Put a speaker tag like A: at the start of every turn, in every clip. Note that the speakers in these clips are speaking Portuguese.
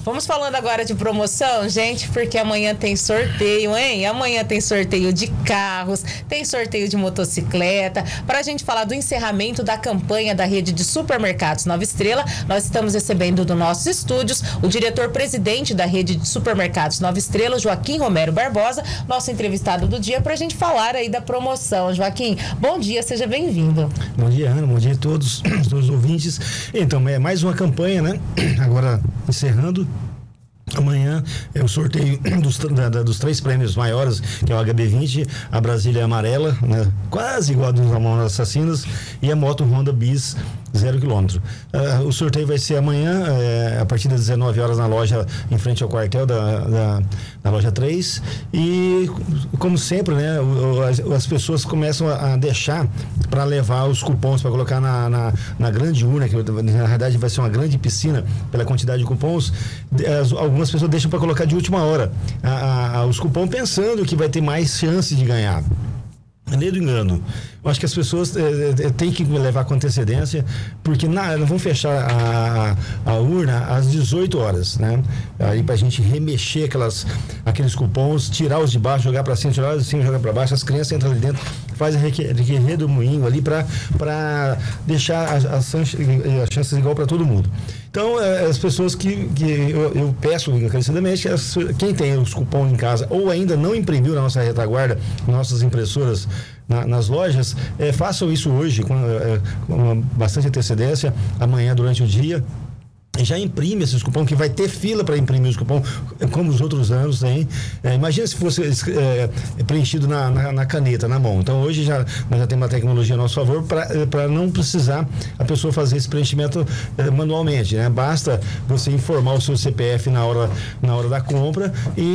A: Vamos falando agora de promoção, gente, porque amanhã tem sorteio, hein? Amanhã tem sorteio de carros, tem sorteio de motocicleta. Para a gente falar do encerramento da campanha da rede de supermercados Nova Estrela, nós estamos recebendo dos nossos estúdios o diretor-presidente da rede de supermercados Nova Estrela, Joaquim Romero Barbosa, nosso entrevistado do dia, para a gente falar aí da promoção. Joaquim, bom dia, seja bem-vindo.
B: Bom dia, Ana, bom dia a todos os ouvintes. Então, é mais uma campanha, né? Agora, encerrando. Amanhã é o sorteio dos 3 prêmios maiores, que é o HB20, a Brasília Amarela, né? Quase igual a dos Ramones Assassinos, e a moto Honda Bis 0 km. O sorteio vai ser amanhã, a partir das 19 horas na loja, em frente ao quartel da loja 3. E, como sempre, né, as pessoas começam a deixar para levar os cupons para colocar na grande urna, que na verdade vai ser uma grande piscina pela quantidade de cupons. Algumas pessoas deixam para colocar de última hora os cupons, pensando que vai ter mais chance de ganhar. Lei do engano. Eu acho que as pessoas têm que levar com antecedência, porque não vão fechar a urna às 18 horas, né? Aí pra gente remexer aqueles cupons, tirar os de baixo, jogar para cima, tirar os de cima, jogar para baixo, as crianças entram ali dentro, faz a redemoinho ali para deixar as chances igual para todo mundo. Então, as pessoas que eu peço encarecidamente, quem tem os cupons em casa ou ainda não imprimiu na nossa retaguarda, nossas impressoras nas lojas, façam isso hoje com bastante antecedência, amanhã durante o dia. Já imprime esses cupons, que vai ter fila para imprimir os cupons, como os outros anos tem. Imagina se fosse preenchido na caneta, na mão. Então, hoje nós já temos uma tecnologia a nosso favor para não precisar a pessoa fazer esse preenchimento manualmente, né? Basta você informar o seu CPF na hora da compra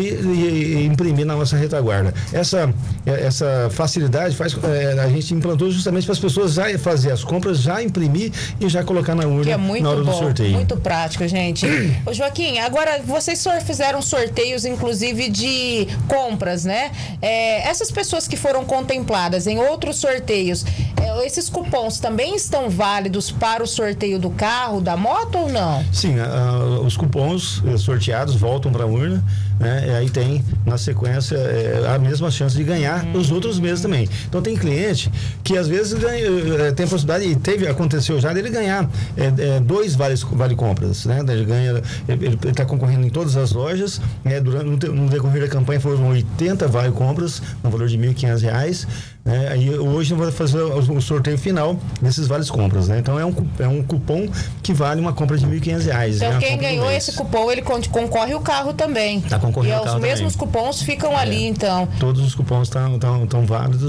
B: e imprimir na nossa retaguarda. Essa facilidade a gente implantou justamente para as pessoas já fazer as compras, já imprimir e já colocar na urna na hora do sorteio.
A: Muito prático, gente. Ô, Joaquim, agora vocês fizeram sorteios, inclusive, de compras, né? Essas pessoas que foram contempladas em outros sorteios, esses cupons também estão válidos para o sorteio do carro, da moto ou não?
B: Sim, os cupons sorteados voltam para a urna, né? E aí tem, na sequência, a mesma chance de ganhar os outros meses também. Então, tem cliente que às vezes tem a possibilidade, e aconteceu já, dele ganhar 2 vale compras, né? Ele está concorrendo em todas as lojas, né? No decorrer da campanha foram 80 vale compras, no valor de R$ 1.500. Aí hoje eu vou fazer o sorteio final desses vales compras, né? Então é um cupom que vale uma compra de R$ 1.500.
A: Então, né? Quem ganhou esse cupom, ele concorre o carro também.
B: Está concorrendo o carro também.
A: E os mesmos cupons ficam ali, então.
B: Todos os cupons estão válidos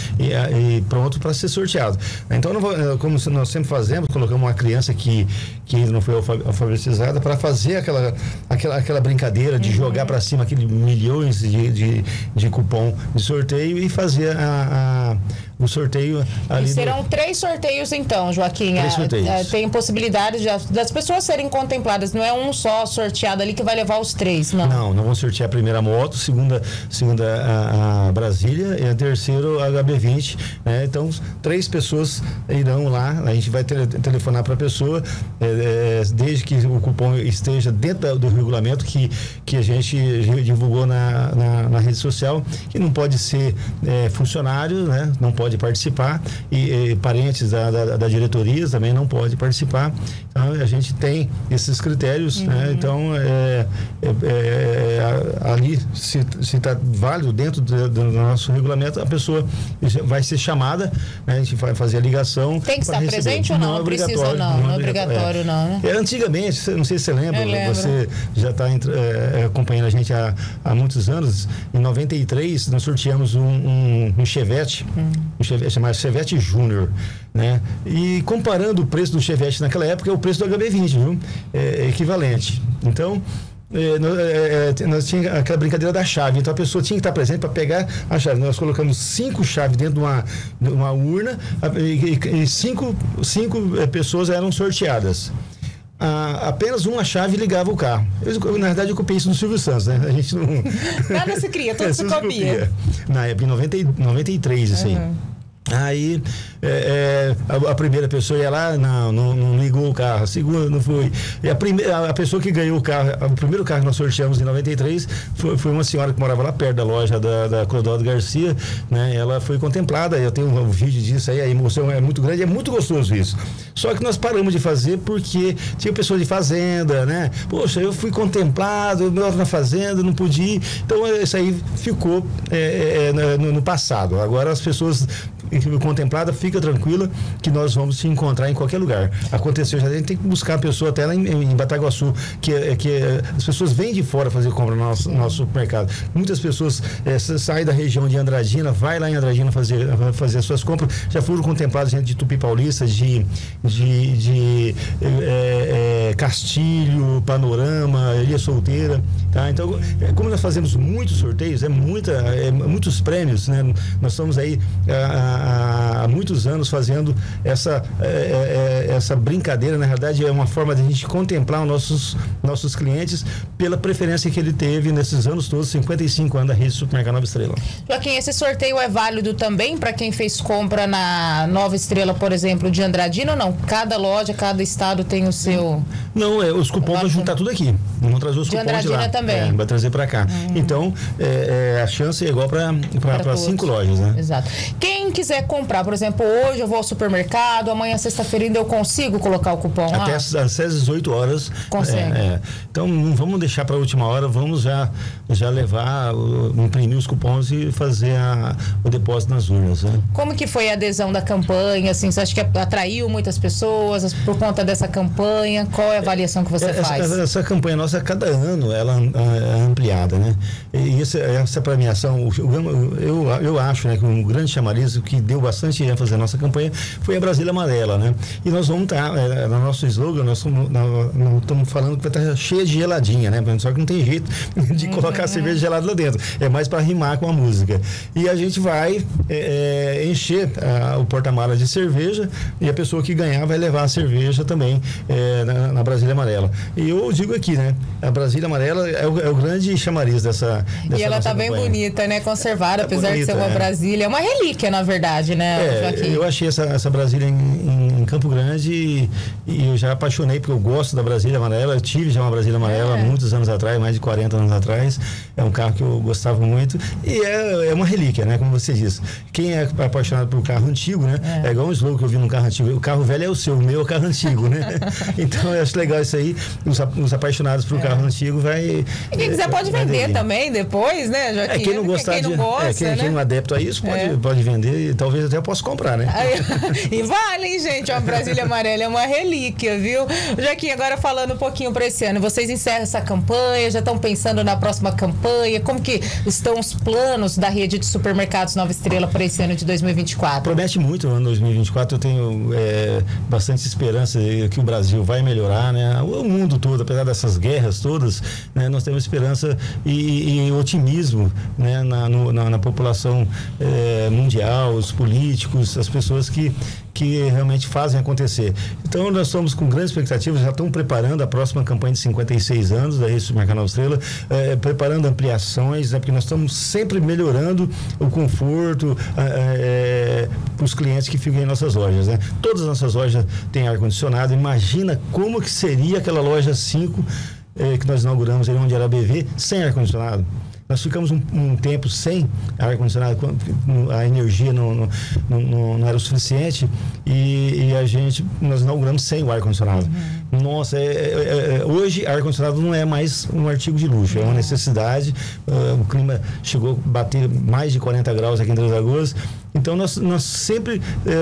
B: e pronto para ser sorteado. Então, como nós sempre fazemos, colocamos uma criança que ainda não foi alfabetizada para fazer aquela brincadeira de jogar para cima aqueles milhões de cupom de sorteio e fazer o sorteio ali.
A: E serão 3 sorteios, então, Joaquim.
B: 3 sorteios.
A: Tem possibilidade das pessoas serem contempladas. Não é um só sorteado ali que vai levar os 3, não?
B: Não vamos sortear a primeira moto, segunda a Brasília e a terceira a HB20, né? Então, 3 pessoas irão lá, a gente vai telefonar para a pessoa, desde que o cupom esteja dentro do regulamento que a gente divulgou na rede social, que não pode ser funcionário, né? Não pode participar, e parentes da diretoria também não pode participar. Então, a gente tem esses critérios, né? Então, ali, se está válido dentro do nosso regulamento, a pessoa vai ser chamada, né? A gente vai fazer a ligação.
A: Tem que estar presente ou não? Não precisa, não é obrigatório, não, né?
B: Antigamente, não sei se você lembra, você já está acompanhando a gente há muitos anos. Em 93, nós sorteamos um Chevette, um Chevette chamado Chevette Júnior, né? E comparando o preço do Chevette naquela época, é o preço do HB20, viu? É equivalente. Então, nós tínhamos aquela brincadeira da chave. Então, a pessoa tinha que estar presente para pegar a chave. Nós colocamos 5 chaves dentro de uma urna e 5 pessoas eram sorteadas. Apenas uma chave ligava o carro. Na verdade, eu copiei isso no Silvio Santos, né? A gente não...
A: Nada se cria, tudo se copia.
B: Na época, em 93, isso aí. Aí a primeira pessoa ia lá, não ligou o carro, a segunda não foi. E a pessoa que ganhou o carro, o primeiro carro que nós sorteamos em 93, foi uma senhora que morava lá perto da loja da Clodoaldo Garcia, né? Ela foi contemplada, eu tenho um vídeo disso aí, a emoção é muito grande, é muito gostoso isso. Só que nós paramos de fazer porque tinha pessoas de fazenda, né? Poxa, eu fui contemplado, eu moro na fazenda, não pude ir. Então isso aí ficou no passado. Agora as pessoas contemplada, fica tranquila que nós vamos te encontrar em qualquer lugar. Aconteceu, já a gente tem que buscar a pessoa até lá em Bataguaçu, que as pessoas vêm de fora fazer compra no nosso supermercado. Muitas pessoas saem da região de Andradina, vai lá em Andradina fazer as suas compras, já foram contemplados gente de Tupi Paulista, de Castilho, Panorama, Ilha Solteira, tá? Então, como nós fazemos muitos sorteios, muitos prêmios, né? Nós estamos aí há muitos anos fazendo essa brincadeira. Na verdade, é uma forma de a gente contemplar os nossos clientes pela preferência que ele teve nesses anos todos, 55 anos da rede Supermercado Nova Estrela.
A: Joaquim, esse sorteio é válido também para quem fez compra na Nova Estrela, por exemplo, de Andradina ou não? Cada loja, cada estado tem o seu... Não,
B: os cupons vão juntar tudo aqui. Vamos trazer os cupons de lá.
A: Também.
B: Vai trazer para cá. Então, a chance é igual para 5 lojas, né?
A: Exato. Quem quiser comprar, por exemplo, hoje eu vou ao supermercado, amanhã, sexta-feira, ainda eu consigo colocar o cupom lá?
B: Até às 18 horas.
A: Consegue.
B: Então, não vamos deixar para a última hora, vamos já levar, imprimir os cupons e fazer o depósito nas urnas, né?
A: Como que foi a adesão da campanha? Assim, você acha que atraiu muitas pessoas por conta dessa campanha? Qual é a avaliação que você faz?
B: Essa campanha nossa, cada ano, ela é ampliada, né? E essa premiação, eu acho, né, que um grande chamariz que deu bastante ênfase à nossa campanha foi a Brasília Amarela, né? E nós vamos estar, no nosso slogan, nós estamos falando que vai estar cheia de geladinha, né? Só que não tem jeito de colocar a cerveja gelada lá dentro. É mais para rimar com a música. E a gente vai encher o porta-malas de cerveja e a pessoa que ganhar vai levar a cerveja também na Brasília Amarela. E eu digo aqui, né? A Brasília Amarela é o grande chamariz dessa
A: e ela tá bem bonita, né? Conservada, apesar de ser uma Brasília. É uma relíquia, na verdade, né, Joaquim?
B: Eu achei essa Brasília em Campo Grande e eu já apaixonei, porque eu gosto da Brasília Amarela. Eu tive já uma Brasília Amarela há muitos anos atrás, mais de 40 anos atrás. É um carro que eu gostava muito e é uma relíquia, né? Como você disse. Quem é apaixonado por carro antigo, né? É igual um slogan que eu vi num carro antigo. O carro velho é o seu, o meu é o carro antigo, né? Então eu acho legal isso aí. Os apaixonados por carro antigo vai...
A: E quem quiser pode vender também depois, né, Joaquim?
B: Quem não gostar quem não é adepto a isso pode vender e talvez até eu possa comprar, né?
A: E vale, hein, gente? A Brasília Amarela é uma relíquia, viu? Joaquim, agora falando um pouquinho para esse ano, vocês encerram essa campanha, já estão pensando na próxima campanha? Como que estão os planos da rede de supermercados Nova Estrela para esse ano de 2024?
B: Promete muito o ano 2024, eu tenho bastante esperança que o Brasil vai melhorar, né? O mundo todo, apesar dessas guerras todas, né? Nós temos esperança e otimismo, né? Na população mundial, os políticos, as pessoas que realmente fazem acontecer. Então, nós estamos com grandes expectativas, já estamos preparando a próxima campanha de 56 anos da Rede Supermercado Nova Estrela, preparando ampliações, porque nós estamos sempre melhorando o conforto para os clientes que ficam em nossas lojas, né? Todas as nossas lojas têm ar-condicionado. Imagina como que seria aquela loja 5 que nós inauguramos ali onde era a BV, sem ar-condicionado. Nós ficamos um tempo sem ar-condicionado, a energia não era o suficiente e nós inauguramos sem o ar-condicionado. Nossa, hoje ar-condicionado não é mais um artigo de luxo, é uma necessidade. O clima chegou a bater mais de 40 graus aqui em Três Lagoas. Então, nós sempre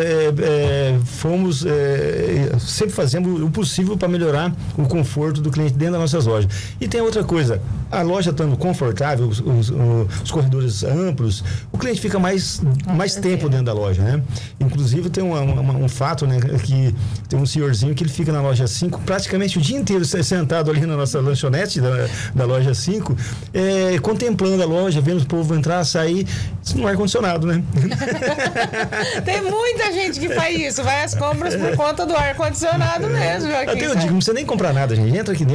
B: sempre fazemos o possível para melhorar o conforto do cliente dentro das nossas lojas. E tem outra coisa, a loja estando confortável, os corredores amplos, o cliente fica mais tempo dentro da loja, né? Inclusive, tem um fato, né, que tem um senhorzinho que ele fica na loja 5 praticamente o dia inteiro sentado ali na nossa lanchonete da loja 5, contemplando a loja, vendo o povo entrar, sair, no ar-condicionado, né?
A: Tem muita gente que faz isso, vai às compras por conta do ar-condicionado mesmo, Joaquim.
B: Até eu digo, não precisa nem comprar nada, gente. Entra aqui dentro,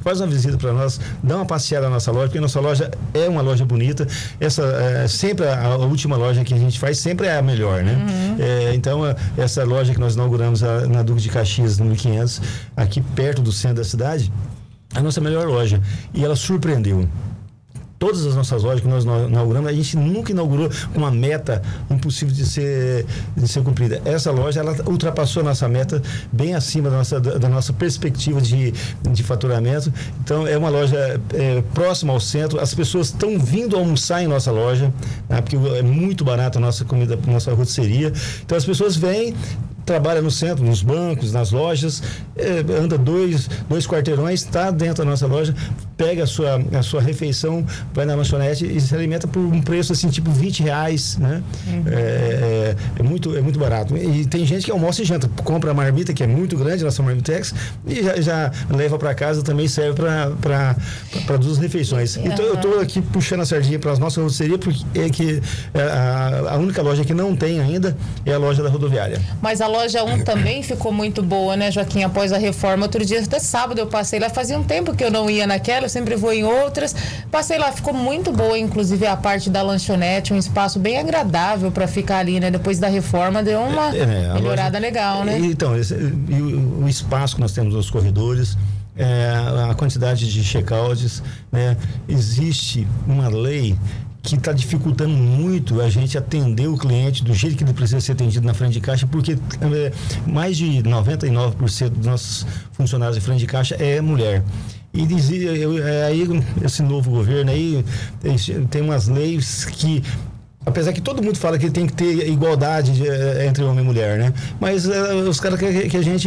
B: faz uma visita para nós, dá uma passeada na nossa loja, porque a nossa loja é uma loja bonita. Sempre a última loja que a gente faz sempre é a melhor, né? Então, essa loja que nós inauguramos na Duque de Caxias, no 1500, aqui perto do centro da cidade, a nossa melhor loja. E ela surpreendeu. Todas as nossas lojas que nós inauguramos, a gente nunca inaugurou com uma meta impossível de ser cumprida. Essa loja, ela ultrapassou a nossa meta bem acima da nossa perspectiva de faturamento. Então, é uma loja próxima ao centro. As pessoas estão vindo almoçar em nossa loja, né, porque é muito barata a nossa comida, a nossa rotisseria. Então, as pessoas vêm, trabalha no centro, nos bancos, nas lojas, anda dois quarteirões, está dentro da nossa loja, pega a sua refeição, vai na lanchonete e se alimenta por um preço assim, tipo R$20, né? É muito barato. E tem gente que almoça e janta, compra a marmita, que é muito grande, nossa Marmitex, e já leva para casa, também serve para 2 refeições. Então, eu estou aqui puxando a sardinha para as nossas rotisseria, porque a única loja que não tem ainda é a loja da rodoviária.
A: Mas a loja 1 também ficou muito boa, né, Joaquim, após a reforma. Outro dia, até sábado, eu passei lá, fazia um tempo que eu não ia naquela, eu sempre vou em outras. Passei lá, ficou muito boa, inclusive a parte da lanchonete, um espaço bem agradável para ficar ali, né? Depois da reforma deu uma melhorada legal, né?
B: Então, o espaço que nós temos nos corredores, a quantidade de checkouts, né? Existe uma lei que está dificultando muito a gente atender o cliente do jeito que ele precisa ser atendido na frente de caixa, porque mais de 99% dos nossos funcionários de frente de caixa é mulher. E aí, esse novo governo aí tem umas leis que, apesar que todo mundo fala que tem que ter igualdade entre homem e mulher, né? Mas os caras que a gente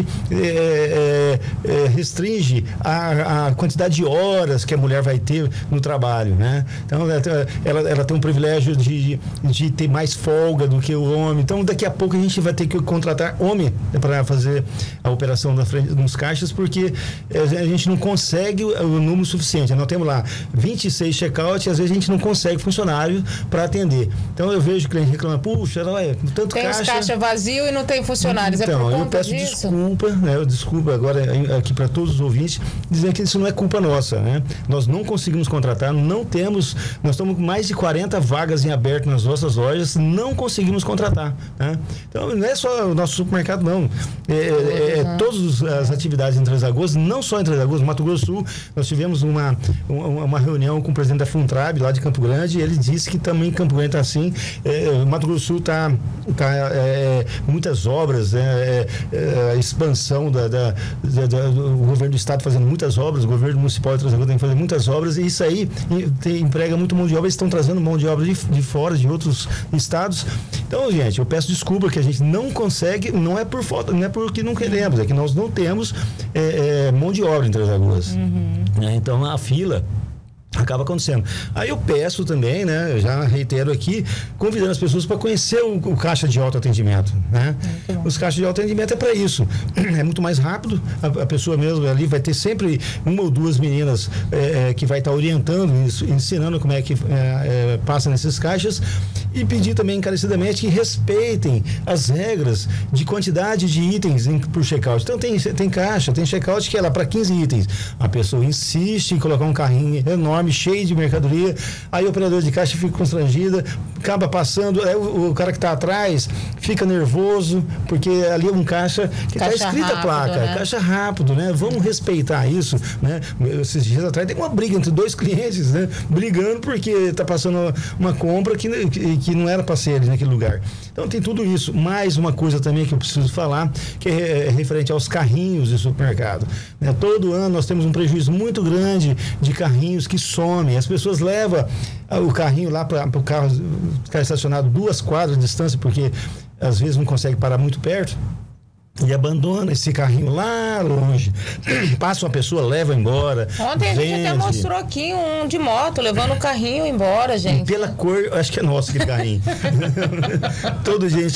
B: restringe a quantidade de horas que a mulher vai ter no trabalho, né? Então, ela tem um privilégio de ter mais folga do que o homem. Então, daqui a pouco a gente vai ter que contratar homem para fazer a operação na frente nos caixas, porque a gente não consegue o número suficiente. Nós temos lá 26 check-out e às vezes a gente não consegue funcionário para atender. Então, eu vejo o cliente reclamando, puxa, tanto
A: tem
B: caixa...
A: Tem os caixas vazios e não tem funcionários,
B: então,
A: é por conta
B: eu peço
A: disso?
B: desculpa agora aqui para todos os ouvintes, dizendo que isso não é culpa nossa, né? Nós não conseguimos contratar, nós estamos com mais de 40 vagas em aberto nas nossas lojas, não conseguimos contratar, né? Então, não é só o nosso supermercado, não. Todas as atividades em Três Lagoas, não só em Três Lagoas, no Mato Grosso do Sul, nós tivemos uma reunião com o presidente da Funtrab, lá de Campo Grande, e ele disse que também Campo Grande está assim. Mato Grosso do Sul está muitas obras, a expansão do governo do estado fazendo muitas obras, o governo municipal de Três Lagoas tem que fazer muitas obras, e isso aí emprega muito mão de obra. Eles estão trazendo mão de obra de fora, de outros estados. Então, gente, eu peço desculpa que a gente não consegue, não é por falta, não é porque não queremos, é que nós não temos mão de obra em Três Lagoas. Então, a fila acaba acontecendo. Aí eu peço também, né, eu já reitero aqui, convidando as pessoas para conhecer o caixa de autoatendimento, né? Os caixas de autoatendimento é para isso. É muito mais rápido, a pessoa mesmo ali vai ter sempre uma ou duas meninas que vai estar orientando, ensinando como é que passa nesses caixas, e pedir também encarecidamente que respeitem as regras de quantidade de itens por check-out. Então tem caixa, tem check-out que é lá para 15 itens. A pessoa insiste em colocar um carrinho enorme, cheio de mercadoria, aí o operador de caixa fica constrangida, acaba passando, o cara que está atrás fica nervoso, porque ali é um caixa que está escrita a placa, né? Caixa rápido, né? Vamos respeitar isso, né? Esses dias atrás tem uma briga entre 2 clientes, né? Brigando porque está passando uma compra que não era para ser ali naquele lugar. Então tem tudo isso. Mais uma coisa também que eu preciso falar, que é referente aos carrinhos de supermercado, né? Todo ano nós temos um prejuízo muito grande de carrinhos que somem. As pessoas levam o carrinho lá para o carro ficar estacionado 2 quadras de distância, porque às vezes não consegue parar muito perto, e abandona esse carrinho lá longe. Passa uma pessoa, leva embora.
A: Ontem
B: vende.
A: A gente até mostrou aqui um de moto, levando o carrinho embora, gente.
B: E pela cor, acho que é nosso aquele carrinho. Todo dia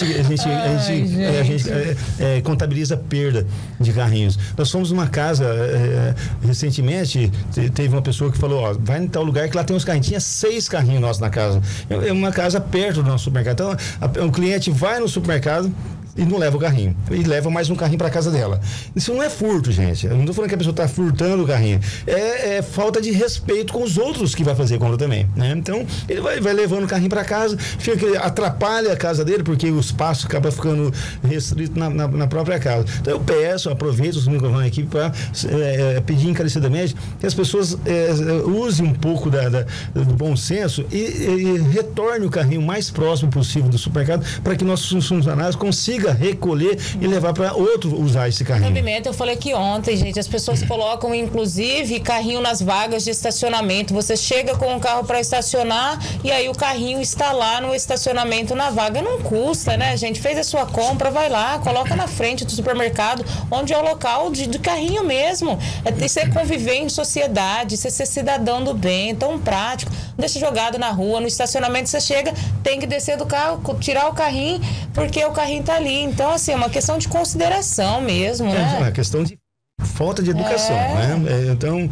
B: a gente contabiliza perda de carrinhos. Nós fomos numa casa, recentemente, teve uma pessoa que falou, ó, vai em tal lugar que lá tem uns carrinhos. Tinha 6 carrinhos nossos na casa. É uma casa perto do nosso supermercado. Então, o cliente vai no supermercado, e não leva o carrinho. E leva mais um carrinho para casa dela. Isso não é furto, gente. Eu não estou falando que a pessoa está furtando o carrinho. É falta de respeito com os outros que vai fazer compra também, né? Então, ele vai levando o carrinho para casa, atrapalha a casa dele, porque o espaço acaba ficando restrito na própria casa. Então, eu peço, aproveito os microfones aqui para pedir encarecidamente que as pessoas usem um pouco do bom senso e retorne o carrinho mais próximo possível do supermercado para que nossos funcionários consigam recolher e levar para outro usar esse carrinho.
A: Eu falei aqui ontem, gente, as pessoas colocam inclusive carrinho nas vagas de estacionamento. Você chega com um carro para estacionar e aí o carrinho está lá no estacionamento na vaga. Não custa, né, gente? Fez a sua compra, vai lá, coloca na frente do supermercado, onde é o local de carrinho mesmo. Isso é conviver em sociedade, isso é ser cidadão do bem, tão prático. Deixa jogado na rua, no estacionamento você chega, tem que descer do carro, tirar o carrinho, porque o carrinho tá ali. Então, assim, é uma questão de consideração mesmo, né?
B: É uma questão de falta de educação, né? Então,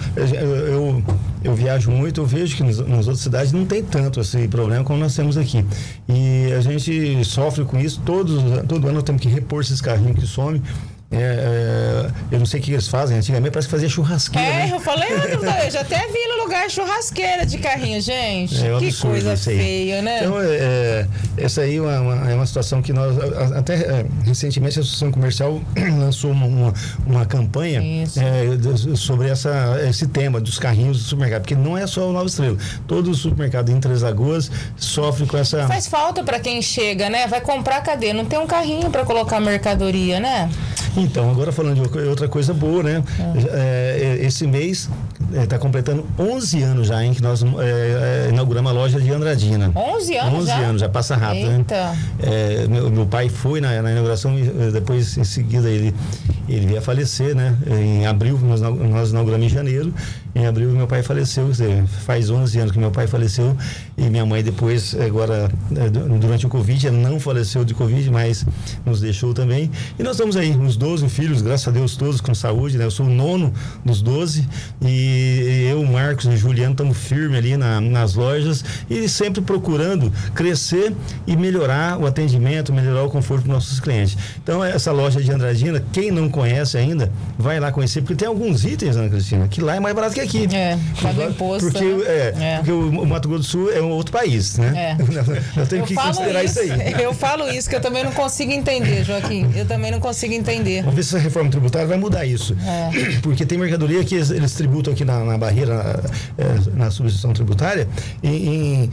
B: eu viajo muito, eu vejo que nas outras cidades não tem tanto esse problema como nós temos aqui. E a gente sofre com isso, todo ano nós temos que repor esses carrinhos que somem. Eu não sei o que eles fazem, antigamente parece que fazia churrasqueira, né?
A: Eu falei, eu já até vi no lugar churrasqueira de carrinho, gente. Que coisa feia, né?
B: Então, essa aí é uma situação que nós, até recentemente a Associação Comercial lançou uma campanha sobre esse tema dos carrinhos do supermercado, porque não é só o Nova Estrela, todo o supermercado em Três Lagoas sofre com essa...
A: Faz falta para quem chega, né? Vai comprar, cadê? Não tem um carrinho para colocar mercadoria, né?
B: Então, agora falando de outra coisa boa, né? Esse mês está completando 11 anos já, que nós inauguramos a loja de Andradina.
A: 11 anos
B: 11 anos, já passa rápido.
A: Eita.
B: Né? Meu pai foi na inauguração e depois, em seguida, ele veio a falecer, né? Em abril, nós inauguramos em janeiro. Em abril, meu pai faleceu. Faz 11 anos que meu pai faleceu e minha mãe depois, agora, durante o Covid, ela não faleceu de Covid, mas nos deixou também. E nós estamos aí, uns 12 filhos, graças a Deus, todos com saúde, né? Eu sou o 9º dos 12 e eu, Marcos e Juliano estamos firmes ali nas lojas e sempre procurando crescer e melhorar o atendimento, melhorar o conforto dos nossos clientes. Então, essa loja de Andradina, quem não conhece ainda, vai lá conhecer, porque tem alguns itens, Ana Cristina, que lá é mais barato que aqui.
A: Paga imposto.
B: Porque o Mato Grosso do Sul é um outro país, né? Nós temos que considerar isso aí.
A: Eu falo isso, que eu também não consigo entender, Joaquim. Eu também não consigo entender.
B: Vamos ver se essa reforma tributária vai mudar isso. Porque tem mercadoria que eles tributam aqui na barreira, na substituição tributária, em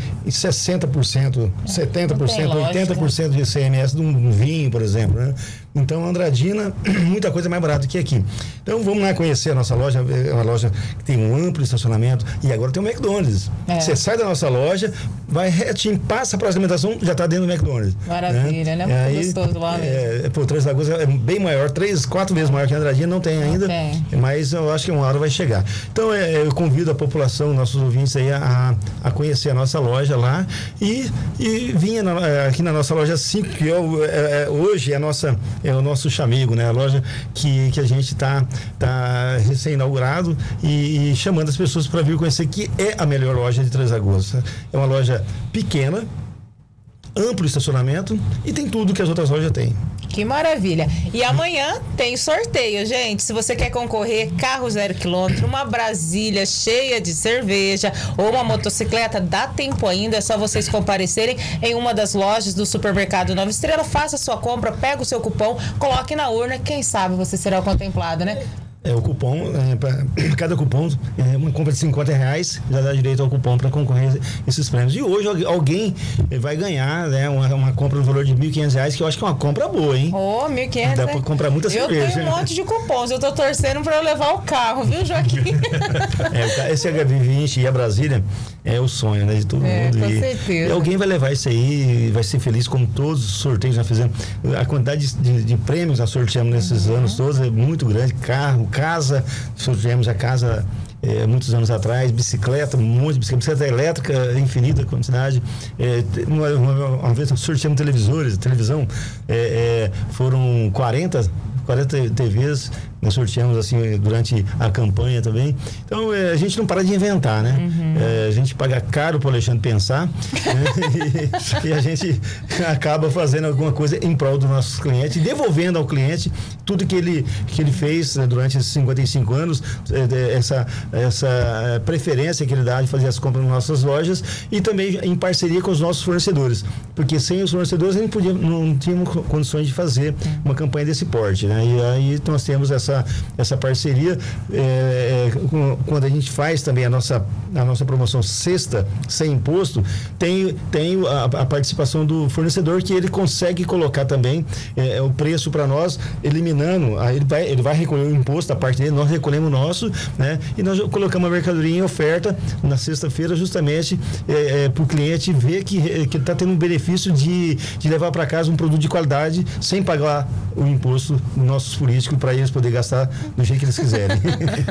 B: 60%, 70%, 80% de ICMS de um vinho, por exemplo, né? Então, Andradina, muita coisa mais barata que aqui. Então, vamos lá conhecer a nossa loja. É uma loja que tem um amplo estacionamento e agora tem o McDonald's. Você sai da nossa loja, vai retinho, passa para a alimentação, já está dentro do McDonald's.
A: Maravilha, né? Muito gostoso lá mesmo.
B: Três Lagoas é bem maior, 3, 4 vezes maior que a Andradina, não tem ainda, mas eu acho que uma hora vai chegar. Então, eu convido a população, nossos ouvintes aí a conhecer a nossa loja lá e vir aqui na nossa loja 5, que hoje é o nosso chamego, né? A loja que a gente está recém-inaugurado e chamando as pessoas para vir conhecer, que é a melhor loja de Três Lagoas. É uma loja pequena, amplo estacionamento e tem tudo que as outras lojas têm.
A: Que maravilha. E amanhã tem sorteio, gente. Se você quer concorrer, carro 0 km, uma Brasília cheia de cerveja ou uma motocicleta, dá tempo ainda. É só vocês comparecerem em uma das lojas do supermercado Nova Estrela. Faça sua compra, pega o seu cupom, coloque na urna. Quem sabe você será contemplado, né?
B: O cupom, cada cupom, uma compra de R$50 já dá direito ao cupom para concorrer a esses prêmios. E hoje alguém vai ganhar, né, uma compra no valor de R$1.500, que eu acho que é uma compra boa, hein?
A: R$1.500.
B: Dá para comprar muita cerveja.
A: Eu tenho um monte de cupons, eu tô torcendo para eu levar o carro, viu, Joaquim?
B: Esse HB20 e a Brasília é o sonho, né, de todo mundo.
A: Com certeza.
B: E alguém vai levar isso aí, vai ser feliz, como todos os sorteios já fizemos. A quantidade de prêmios nós sorteamos nesses anos todos é muito grande. Carro, casa, sorteamos a casa muitos anos atrás, bicicleta, um monte de bicicleta elétrica, infinita quantidade. Uma vez nós sorteamos televisão, foram 40 TVs nós sorteamos assim durante a campanha também. Então a gente não para de inventar, né? A gente paga caro para o Alexandre pensar, né? e a gente acaba fazendo alguma coisa em prol dos nossos clientes, devolvendo ao cliente tudo que ele fez, né, durante esses 55 anos, essa preferência que ele dá de fazer as compras nas nossas lojas e também em parceria com os nossos fornecedores, porque sem os fornecedores a gente não tínhamos condições de fazer uma campanha desse porte, né? E aí nós temos essa parceria, quando a gente faz também a nossa promoção sexta sem imposto, tem a participação do fornecedor, que ele consegue colocar também o preço para nós, eliminando, ele vai recolher o imposto da parte dele, nós recolhemos o nosso, né? E nós colocamos a mercadoria em oferta na sexta-feira, justamente para o cliente ver que ele está tendo um benefício de levar para casa um produto de qualidade sem pagar o imposto dos nossos políticos, para eles poderem gastar do jeito que eles quiserem.